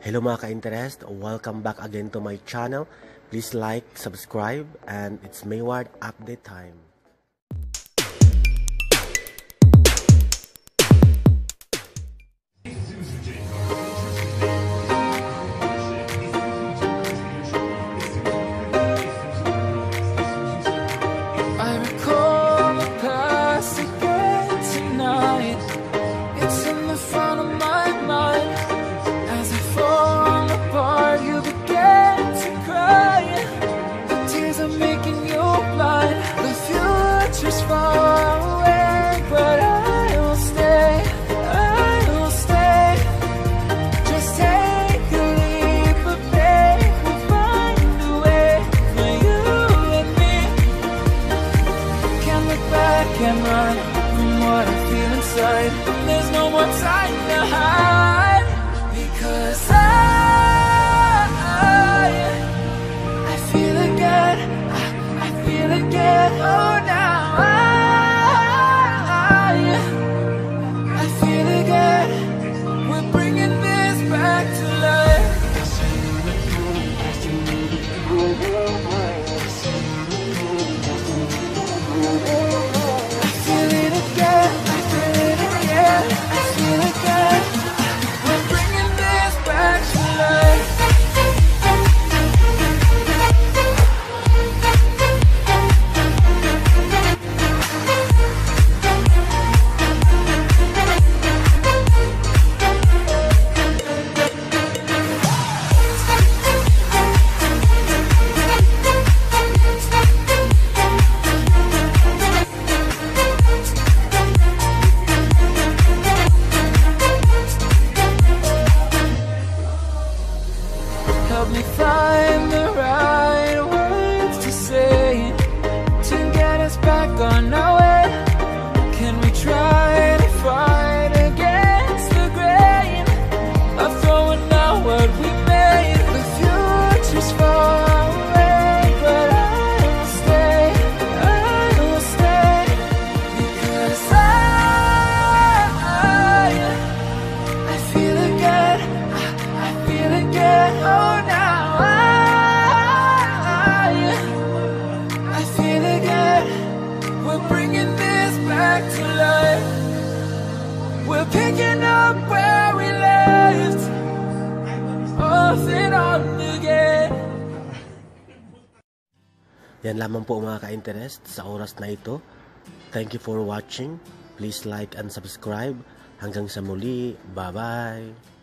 Hello mga ka-interest, welcome back again to my channel. Please like, subscribe, and it's MayWard update time. Can run from what I feel inside. There's no more time to hide, because I feel again. I feel again. Oh, now I feel again. We're bringing this back to life. Help me find the right words to say to get us back on our way. Can we try to fight against the grain of throwing out what we made? The future's far away, but I will stay, because I feel again, I feel again. Oh, to life. We're picking up where we left off and on again. Yan lamang po mga ka-interest sa oras na ito. Thank you for watching. Please like and subscribe. Hanggang sa muli. Bye-bye.